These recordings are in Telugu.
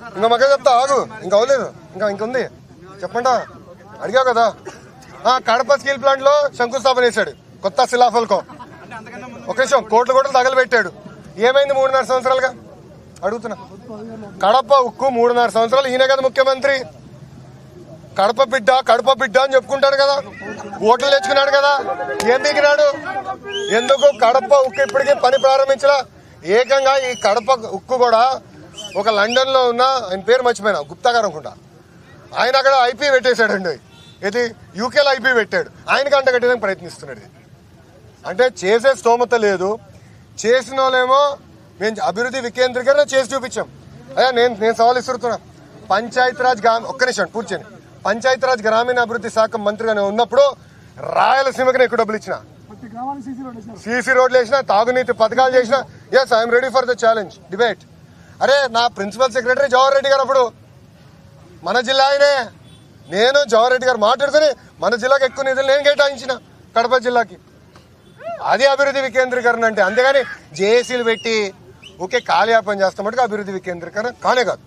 ఇంకా మగ్గ చెప్తా ఆగు, ఇంకా అవలేదు, ఇంకుంది చెప్పండా, అడిగావు కదా. కడప స్టీల్ ప్లాంట్ లో శంకుస్థాపన చేశాడు కొత్త శిలాఫలకం. ఒక నిమిషం, కోట్లు తగలబెట్టాడు. ఏమైంది 3.5 సంవత్సరాలుగా అడుగుతున్నా. కడప ఉక్కు 3.5 సంవత్సరాలు ఈయన కదా ముఖ్యమంత్రి. కడప బిడ్డ అని చెప్పుకుంటాడు కదా, ఓట్లు తెచ్చుకున్నాడు కదా, ఏం దిగినాడు? ఎందుకు కడప ఉక్కు ఇప్పటికీ పని ప్రారంభించలా? ఏకంగా ఈ కడప ఉక్కు కూడా ఒక లండన్ లో ఉన్న, ఆయన పేరు మర్చిపోయినా, గుప్తా గారు అనుకుంటా, ఆయన అక్కడ ఐపీ పెట్టేశాడండి. ఇది యూకేలో ఐపీ పెట్టాడు, ఆయనకి అంట కట్టడానికి ప్రయత్నిస్తున్నాడు. అంటే చేసే స్తోమత లేదు. చేసిన వాళ్ళేమో మేము అభివృద్ధి వికేంద్రీకరణ చేసి చూపించాం. అయ్యా నేను సవాల్ ఇస్తున్నా, పంచాయతీరాజ్ ఒక్క నిమిషం పూర్తి చేయండి. పంచాయతీరాజ్ గ్రామీణ అభివృద్ధి శాఖ మంత్రిగా నేను ఉన్నప్పుడు రాయలసీమకి ఎక్కువ డబ్బులు ఇచ్చిన, సీసీ రోడ్లు వేసిన, తాగునీతి పథకాలు చేసిన. Yes, I'm ready for the challenge debate. అరే నా ప్రిన్సిపల్ సెక్రటరీ జవహర్ రెడ్డి గారు అప్పుడు మన జిల్లా ఆయనే. నేను జవహర్ రెడ్డి గారు మాట్లాడుకుని మన జిల్లాకి ఎక్కువ నిధులు నేను కేటాయించిన కడప జిల్లాకి. అది అభివృద్ధి వికేంద్రీకరణ అంటే. అంతేగాని జేఏసీలు పెట్టి ఓకే కాలయాపన చేస్తామంటే అభివృద్ధి వికేంద్రీకరణ కానే కాదు.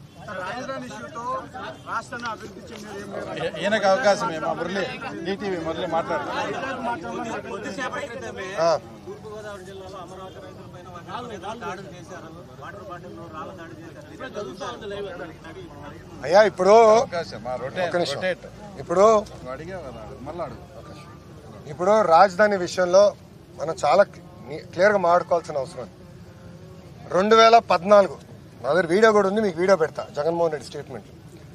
ఈయనకు అవకాశం అయ్యా ఇప్పుడు రాజధాని విషయంలో మనం చాలా క్లియర్ గా మాట్లాడుకోవాల్సిన అవసరం. 2014 నా దగ్గర వీడియో కూడా ఉంది, మీకు వీడియో పెడతా. జగన్మోహన్ రెడ్డి స్టేట్మెంట్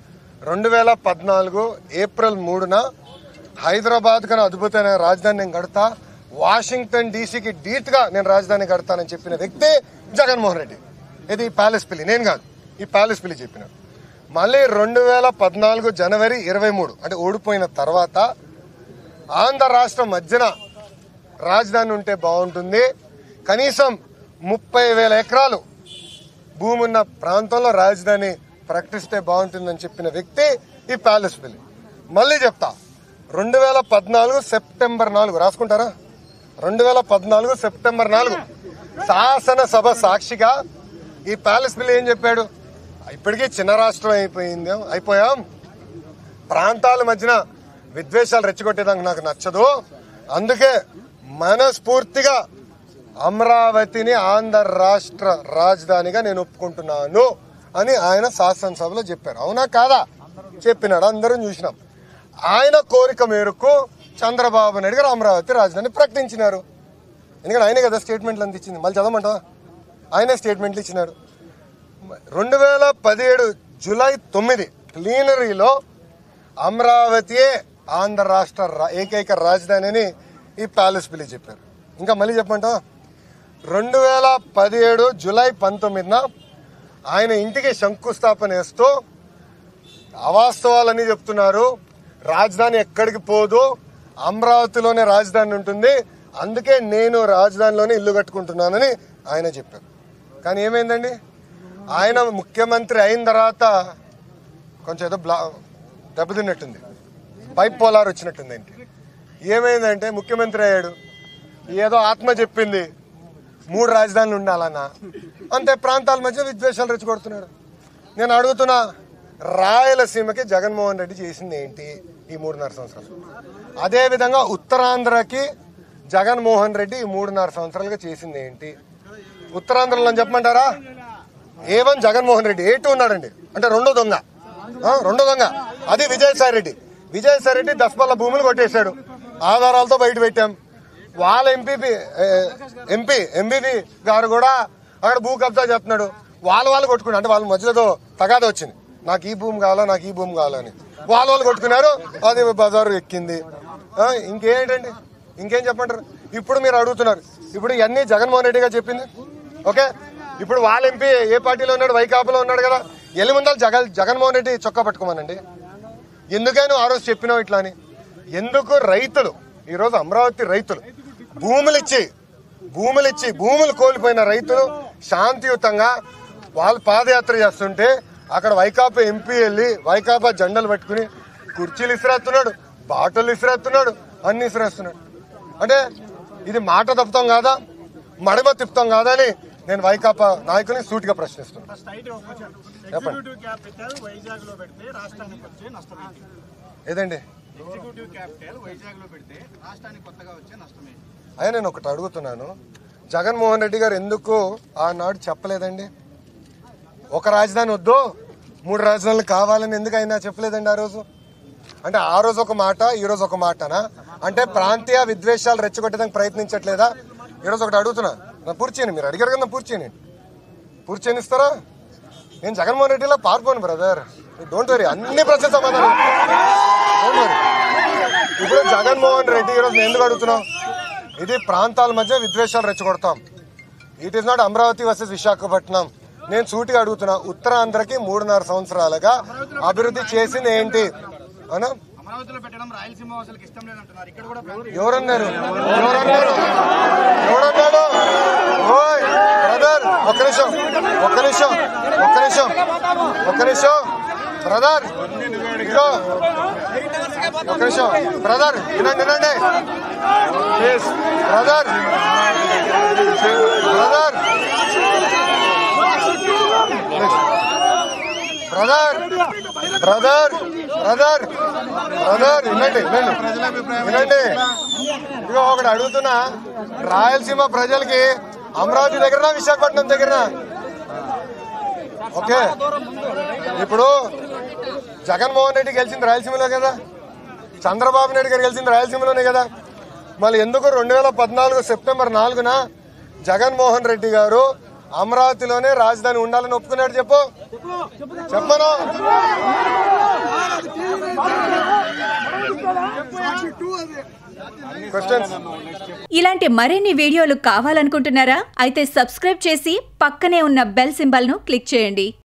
2014 ఏప్రిల్ 3న హైదరాబాద్ కన్నా అద్భుతమైన రాజధాని నేను కడతా, వాషింగ్టన్ డీసీకి ధీటుగా నేను రాజధాని కడతానని చెప్పిన వ్యక్తి జగన్మోహన్ రెడ్డి. ఇది ప్యాలెస్ పిల్లి, నేను కాదు, ఈ ప్యాలెస్ పిల్లి చెప్పిన. మళ్ళీ 2014 జనవరి 23 అంటే ఓడిపోయిన తర్వాత ఆంధ్ర రాష్ట్రం మధ్యన రాజధాని ఉంటే బాగుంటుంది, కనీసం 30,000 ఎకరాలు భూమి ఉన్న ప్రాంతంలో రాజధాని ప్రకటిస్తే బాగుంటుందని చెప్పిన వ్యక్తి ఈ ప్యాలెస్ పిల్లి. మళ్ళీ చెప్తా, 2014 సెప్టెంబర్ 4 రాసుకుంటారా, 2014 సెప్టెంబర్ 4 శాసనసభ సాక్షిగా ఈ ప్యాలెస్ పిల్లి ఏం చెప్పాడు? ఇప్పటికీ చిన్న రాష్ట్రం అయిపోయాం, ప్రాంతాల మధ్యన విద్వేషాలు రెచ్చగొట్టేదానికి నాకు నచ్చదు, అందుకే మనస్ఫూర్తిగా అమరావతిని ఆంధ్ర రాష్ట్ర రాజధానిగా నేను ఒప్పుకుంటున్నాను అని ఆయన శాసనసభలో చెప్పారు. అవునా కాదా? చెప్పినాడు, అందరం చూసినాం. ఆయన కోరిక మేరకు చంద్రబాబు నాయుడు గారు అమరావతి రాజధాని ప్రకటించినారు. ఎందుకంటే ఆయనే కదా స్టేట్మెంట్లు అందించింది. మళ్ళీ చదవమంటావా? ఆయనే స్టేట్మెంట్లు ఇచ్చినాడు. 2017 జూలై 9 ప్లీనరీలో అమరావతియే ఆంధ్ర రాష్ట్ర ఏకైక రాజధాని అని ఈ ప్యాలెస్ పిల్లి చెప్పారు. ఇంకా మళ్ళీ చెప్పమంటావా? 2017 జూలై 19న ఆయన ఇంటికి శంకుస్థాపన చేస్తూ అవాస్తవాలన్నీ చెప్తున్నారు, రాజధాని ఎక్కడికి పోదు, అమరావతిలోనే రాజధాని ఉంటుంది, అందుకే నేను రాజధానిలోనే ఇల్లు కట్టుకుంటున్నానని ఆయన చెప్పారు. కానీ ఏమైందండి, ఆయన ముఖ్యమంత్రి అయిన తర్వాత కొంచెం ఏదో దెబ్బతిన్నట్టుంది, బైపోలార్ వచ్చినట్టుంది ఆయనకి. ఏమైందంటే ముఖ్యమంత్రి అయ్యాడు, ఏదో ఆత్మ చెప్పింది 3 రాజధానులు ఉండాలన్నా, అంతే ప్రాంతాల మధ్య విద్వేషాలు రెచ్చగొడుతున్నాడు. నేను అడుగుతున్నా, రాయలసీమకి జగన్మోహన్ రెడ్డి చేసింది ఏంటి ఈ 3.5 సంవత్సరాలు? అదేవిధంగా ఉత్తరాంధ్రకి జగన్మోహన్ రెడ్డి ఈ 3.5 సంవత్సరాలుగా చేసింది ఏంటి? ఉత్తరాంధ్రలో చెప్పమంటారా? A1 జగన్మోహన్ రెడ్డి, A2 ఉన్నాడండి, అంటే రెండో దొంగ. అది విజయసాయి రెడ్డి. విజయసాయి రెడ్డి దస్పల్ల భూములు కొట్టేశాడు, ఆధారాలతో బయట పెట్టాం. వాళ్ళ ఎంపీ గారు కూడా అక్కడ భూ కబ్జా చేస్తున్నాడు. వాళ్ళు కొట్టుకున్నారు, అంటే వాళ్ళ మధ్యలో తగాద వచ్చింది, నాకు ఈ భూమి కావాలని వాళ్ళు కొట్టుకున్నారు, అది బజారు ఎక్కింది. ఇంకేంటండి, ఇంకేం చెప్పంటారు? ఇప్పుడు మీరు అడుగుతున్నారు, ఇప్పుడు ఇవన్నీ జగన్మోహన్ రెడ్డి గారు చెప్పింది ఓకే. ఇప్పుడు వాళ్ళ ఎంపీ ఏ పార్టీలో ఉన్నాడు? వైకాపాలో ఉన్నాడు కదా. ఎల్లి ముందాలు జగన్మోహన్ రెడ్డి చొక్కా పట్టుకోమనండి. ఎందుకని ఆ రోజు చెప్పినావు ఇట్లా అని? ఎందుకు? రైతులు ఈరోజు అమరావతి రైతులు భూములు కోల్పోయిన రైతులు శాంతియుతంగా వాళ్ళు పాదయాత్ర చేస్తుంటే అక్కడ వైకాపా ఎంపీ వెళ్ళి వైకాపా జెండాలు పట్టుకుని కుర్చీలు ఇసిరేస్తున్నాడు, బాటలు ఇసిరేస్తున్నాడు, అన్ని ఇసిరేస్తున్నాడు. అంటే ఇది మాట తప్పుతాం కాదా, మడమ తిప్పుతాం కాదా అని నేను వైకాపా నాయకుని సూటిగా ప్రశ్నిస్తున్నాను. ఏదండి అయ్యా, నేను ఒకటి అడుగుతున్నాను, జగన్మోహన్ రెడ్డి గారు ఎందుకు ఆనాడు చెప్పలేదండి? ఒక రాజధాని వద్దు 3 రాజధానులు కావాలని ఎందుకు అయినా చెప్పలేదండి ఆ రోజు? అంటే ఆ రోజు ఒక మాట, ఈ రోజు ఒక మాటనా? అంటే ప్రాంతీయ విద్వేషాలు రెచ్చగొట్టడానికి ప్రయత్నించట్లేదా? ఈరోజు ఒకటి అడుగుతున్నా, నా పూర్తి చేయను. మీరు అడిగారు కదా, పూర్తి చేయనిస్తారా? నేను జగన్మోహన్ రెడ్డిలో పారిపోను బ్రదర్, డోంట్ వరీ, అన్ని ప్రశ్న సమాధానం. Don't worry. ఇప్పుడు జగన్మోహన్ రెడ్డి ఈరోజు నేను ఎందుకు అడుగుతున్నాం? ఇది ప్రాంతాల మధ్య విద్వేషాలు రెచ్చగొడతాం. It is not Amaravati versus Visakhapatnam. నేను సూటిగా అడుగుతున్నా, ఉత్తరాంధ్రకి 3.5 సంవత్సరాలుగా అభివృద్ధి చేసింది ఏంటి అనా? ఎవరన్నారు? ఓయ్ బ్రదర్, ఒక్క నిమిషం బ్రదర్, ఇదిగో ఒక్క నిమిషం బ్రదర్, వినండి ప్లీజ్ బ్రదర్. వినండి. ఇదిగో ఒకటి అడుగుతున్నా, రాయలసీమ ప్రజలకి అమరావతి దగ్గరనా విశాఖపట్నం దగ్గరనా? ఓకే, ఇప్పుడు జగన్మోహన్ రెడ్డి గెలిచింది రాయలసీమలో కదా, చంద్రబాబు నాయుడు గారు గెలిచింది రాయలసీమలోనే కదా. మళ్ళీ ఎందుకు 2014 సెప్టెంబర్ 4న జగన్మోహన్ రెడ్డి గారు అమరావతిలోనే రాజధాని ఉండాలని ఒప్పుకున్నాడు? చెప్పను. ఇలాంటి మరిన్ని వీడియోలు కావాలనుకుంటున్నారా? అయితే సబ్స్క్రైబ్ చేసి పక్కనే ఉన్న బెల్ సింబల్ ను క్లిక్ చేయండి.